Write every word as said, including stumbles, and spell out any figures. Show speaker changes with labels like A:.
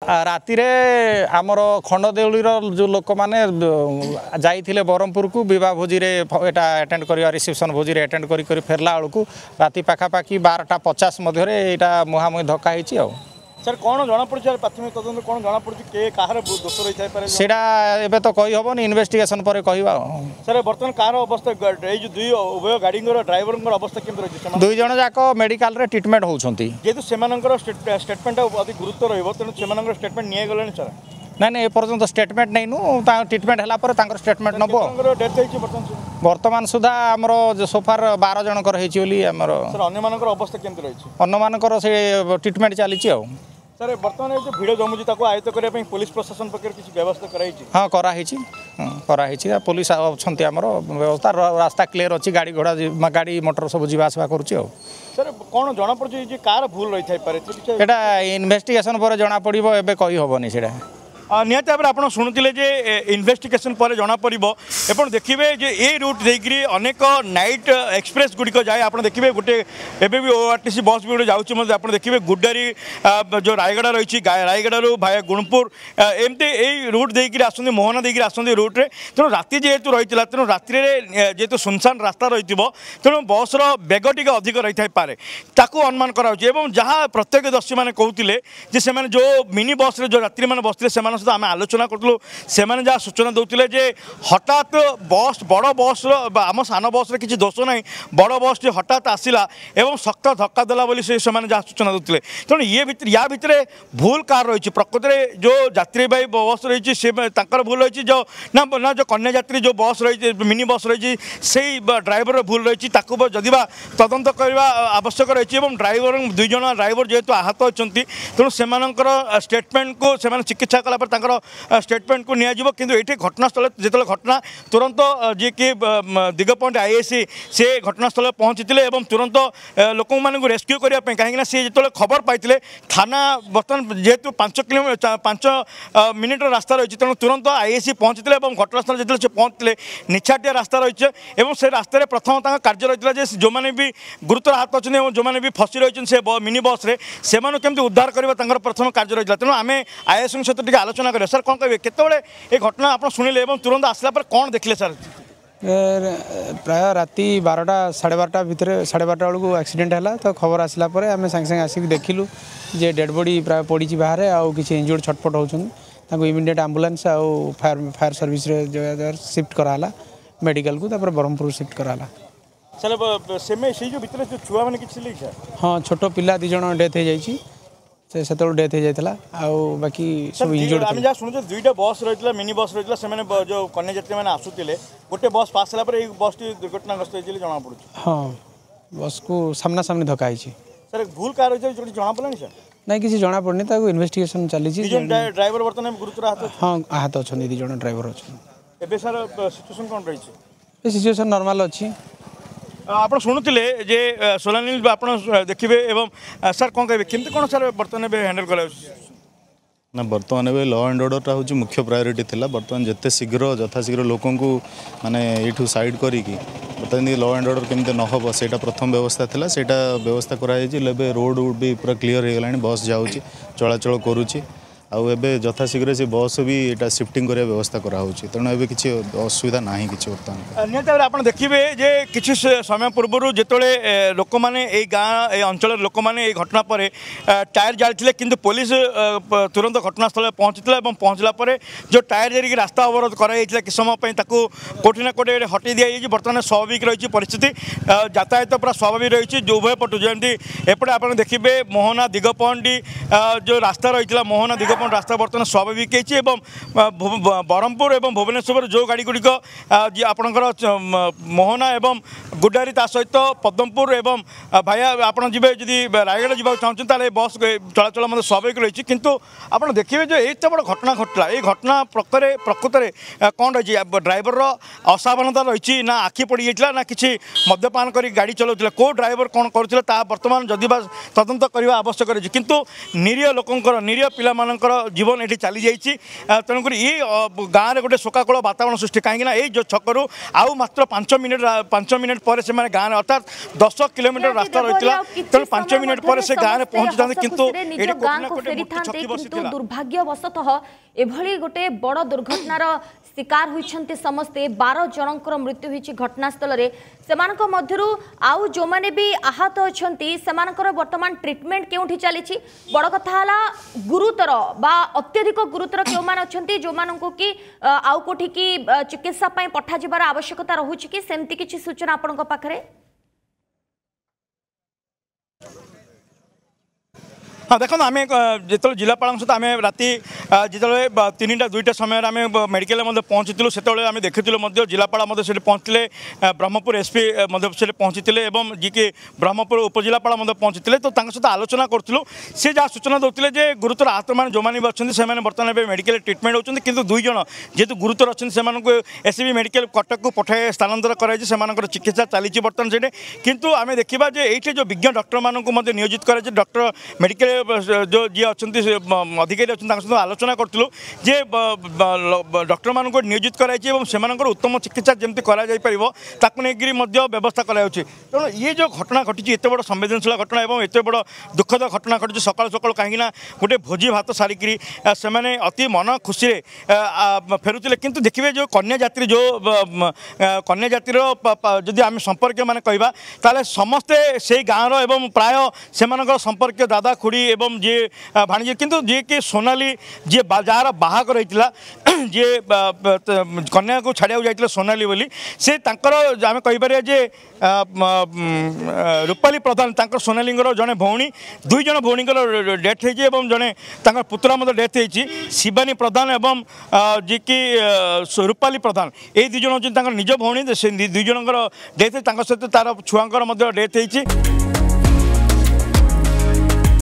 A: राति आमर खंडदेउलीर जो लोक मैंने जाइए ब्रह्मपुर को बा भोजी एटेंड कर रिसेप्शन भोजी एटेंड कर फेरला बेलू राति पाखापाखि बारटा पचास यहाँ मुहांमुही धक्का हो
B: सर कौन जना पड़ी प्राथमिक तदंत कौन जना पड़ी के कहार दोष रही थाई
A: सेटा एबे तो कही हबनी इन्वेस्टिगेशन पर कहवा
B: सर बर्तमान कार अवस्था ए जो दुई उभय गाड़ी ड्राइवर अवस्था केमती रही
A: दुई जन जाक मेडिकल रे ट्रीटमेंट होउछंती
B: जेतु सेमानकर स्टेटमेंट अति गुरुत्व रहिबो तेनु सेमानकर स्टेटमेंट निया गलेनी सर
A: ना ना एपर्यंत स्टेटमेंट नहीं नु ट्रीटमेंट है स्टेटमेंट नब
B: डेथ होइछि बर्तमान
A: वर्तमान सुधा आमर सोफार बारह जनकर होइछि आमर
B: सर अन्य मानकर अवस्था केमती रही
A: अन्य मानकर से ट्रीटमेंट चली
B: सर बर्तमान जो भिड़ जमुची आयत्त करने पुलिस प्रशासन पक्ष किसी व्यवस्था कराई
A: हाँ कराई कराई पुलिस अच्छी आमर व्यवस्था रास्ता क्लीयर अच्छी गाड़ी घोड़ा गाड़ी मोटर सब जावासवा करुँच
B: सर कौन जना पड़ी कार भूल रही थाई
A: इन्वेस्टिगेशन पर जना पड़ो एबे कही हबनी से
B: निहत भाव आप शुणुते जे इन्वेस्टिगेशन पर जना पड़ो एपण देखिए जे ए रूट देकरी अनेक नाइट एक्सप्रेस गुड़िक जाए आप देखिए गोटे एबे भी ओआरटीसी बस भी गोटे जाऊँगी आप देखिए गुड्डारी जो रायगढ़ रही रायगढ़ भाया गुणपुर एमती यही रूट देकर आसती मोहना देकर आसती रूट्रे तेणु राति जेहेतु रही तेणु राति जेहेतु सुनसान रास्ता रही तेणु बसर बेग टी अधिक रही थाईपे ताकू अनुमान कर जहाँ प्रत्यक्षदर्शी मैंने कहते हैं जो मिनी बस जो यात्री मैंने बसते से सहित आम आलोचना करूँ से जहाँ सूचना दौले जे हठात बस बड़ बस आम सान बस किसी दोष ना बड़ बस हठात आसला एवं शक्त धक्का देला बोली से जहाँ सूचना दौले तेणु ये भितर या भितर भूल कार रही प्रकृत में जो यात्रीवाही बस रही से भूल रही जो ना ना जो कन्या यात्री जो बस रही मिनी बस रही से ड्राइवर भूल रही जदि तदंत करने आवश्यक रही ड्राइवर दुई जन ड्राइवर जेहेतु आहत अच्छा तेणु से स्टेटमेंट को से चिकित्सा कला स्टेटमेंट को नियाजिबो किंतु एठी घटनास्थल जिते घटना तुरंत जी कि दिगपॉइंट आईएसी से घटनास्थल पहुँची एवं तुरंत लोक मानू रेस्क्यू करने कहीं सी जो खबर पाई थाना बर्तमान जेहेतु पांच किलोमीटर पांच मिनिट रास्ता रही तेणु तुरंत आईएसी पहुँची घटनास्थल जो से पहुँचते निछाटिया रास्ता रही से रास्तार प्रथम कार्य रही है जो मैंने भी गुरुतर आहत अच्छा जो मैंने भी फसी रही से मिनी बस से केमती उद्धार करवा प्रथम कार्य रही तेणु आम आईएस सहित आलोचना करें सर कौन कहे केतबेले ये घटना आप शुणिले तुरंत आसला पर कौन देखले सर
C: प्राय राति बारटा साढ़े बारटा भितर साढ़े बारटा बेलू एक्सीडेंट है तो खबर आसला आम सागे सागे आसिक देखिलु जे डेड बॉडी प्राय पड़ी बाहर आउ किसी इंजुर्ड छटपट होती इमिडिएट आंबुलांस आउ फायर फायर सर्विस रे जो शिफ्ट कराला मेडिकल को ब्रह्मपुर शिफ्ट कराला
B: सर से जो भितर जो छुआ मैंने किसी
C: हाँ छोट पिला दी जन डेथ हो जाइए से से डेथ हो जाता आउ बाकी सब इंजुर्ड
B: आम जहाँ शुणु दुईटा बस रही मिनी बस रही से जो कन्या यात्री मैंने आसुले गोटे बस पास सारा बस टी दुर्घटनाग्रस्त होती जना पड़ू
C: हाँ बस को सामना सामने धक्का है
B: सर भूल कार रही जो जना पड़ा सर
C: नहीं किसी जना पड़नी इन्वेस्टिगेशन चली
B: ड्राइवर बर्तमान गुरुतर आहत
C: हाँ आहत अच्छा दी जन ड्राइवर अच्छा
B: सर सिचुएशन कौन रही
C: सिचुएशन नॉर्मल अच्छी
B: आप शुणुले जे सोलानी आप देखिए एवं सर कौन कहे केमती कौन सर बर्तमान हैंडल कर
D: ना बर्तमान ए लॉ एंड ऑर्डर हूँ मुख्य प्रायोरीटी थिला बर्तमान जिते शीघ्र यथाशीघ्र लोक माने यू साइड करी बर्तमान लॉ एंड ऑर्डर केमती नहब से प्रथम व्यवस्था थिला सेटा व्यवस्था कराई रोड भी पूरा क्लीयर हो गला बस जाऊँगी चलाचल करुँची आउ एबे यथाशीघ्र से बस भी यहाँ शिफ्टिंग करने व्यवस्था कराऊँगी तेणु एबे किसी असुविधा ना किसी बर्तमान
B: निहत आप देखिए जे किसी समय पूर्व जिते लोक मैंने गाँ ए अंचल लोक मैंने घटना पर टायर जाली किंतु पुलिस तुरंत घटनास्थल पहुँची पहुँचला जो टायर जारी रास्ता अवरोध कराई कि समय कौटी ना कौटे हटई दी बर्तमान स्वाभाविक रही परिस्थिति यातायात पूरा स्वाभाविक रही जो उभय पटु जमी एपटे आप देखिए मोहना दिगपहंडी जो रास्ता रही मोहना दिग रास्ता बर्तमान स्वाभाविक है ब्रह्मपुर और भुवनेश्वर जो गाड़ी गुड़िक आपणकर मोहना एवं गुड्डारी ता सहित पद्मपुर एवं भाया आप जी रायगढ़ जावा चाहते बस चलाचल मतलब स्वाभाविक रही किंतु आप देखिए जो एत बड़ घटना घटला ये घटना प्रकृत प्रकृत में कौन रही ड्राइवर असावधानता रही ना आखि पड़ जाता ना किसी मद्यपान कर गाड़ी चलाऊला कौ ड्राइवर कौन करुला बर्तमान जदि तदंत करने आवश्यक रही किंतु निरीह लोकंर निरीह पिला जीवन ये चली जाइए तेणुक ये गाँव में गोटे शोकाकूल वातावरण सृष्टि कहीं ये छकु आउ मात्र पांच मिनिट पांच मिनिट पर से गाँव में अर्थात दस किलोमीटर रास्ता रही तेणु पांच मिनिट पर से गाँव में पहुंची था कि
E: दुर्भाग्यवशतः एभली गोटे बड़ दुर्घटनार शिकार होइछन्ते समस्ते बारह जनकर मृत्यु होइछि घटनास्थल रे सेमानक मध्यरु आउ जो माने भी आहत अछन्ति सेमानकर वर्तमान ट्रीटमेंट केउठी चलीछि बड़ कथा हला गुरुतर बा अत्यधिक गुरुतर केउ मान अछन्ति जो माननको कि आउ कोठी की चिकित्सा पय पठा जिबार आवश्यकता रहुछि कि सेमति किछि सूचना आपनक पाखरे
B: हाँ देखो आम जो जिलापाल सहित आम राति जो तीन टा दुईटा समय आम मेडिकल पहुँचीलु से आम देखीलु जिलापाल पहुँचते ब्रह्मपुर एसपी से पहुँची और जी कि ब्रह्मपुर उपजिलापाल पहुँची तो सहित आलोचना करूँ सी जहाँ सूचना देते जे गुरुतर आहत मैंने जो मैंने अच्छे से बर्तमान मेडिकल ट्रिटमेंट होती कि दुई जन जेहतु गुरुतर अच्छे से एससीबी मेडिकल कटक को पठाए स्थानांतर कर चिकित्सा चली बर्तमान से किंतु आम देखा ये जो विज्ञ डॉक्टर मानक नियोजित कर डॉक्टर मेडिकल जो जी अच्छा अधिकारी अच्छा आलोचना करूँ जे डॉक्टर मान नियोजित कराई उत्तम चिकित्सा जमी कर व्यवस्था कर तेणु ये जो घटना घटी एत बड़ संवेदनशील घटना और एत बड़ दुखद घटना घटी सकाल सकाल कहीं गोटे भोजी भात सारिकी से अति मन खुशी फेरुले किंतु देखिए जो कन्या जाति जो कन्या जातिर जदि आम संपर्क मान कहवा ताले समस्ते से गाँव एवं प्राय से संपर्क दादा खुड़ी एवं जी भाणीजी किंतु जी कि सोनाली जी जार बाहागर होता जी कन्या को छाड़ा जाइए सोनाली बोली से आम कहीपर जे रूपाली प्रधान सोनालींगर जड़े भौणी दुई जन भौणीकर डेथ होती जड़े पुतरा मत डेथ होती शिवानी प्रधान एवं जी कि रूपाली प्रधान ये दुई जन हूँ निज भौणी से दुई जनकर डेथ सहित तार छुआंकर डेथ होती।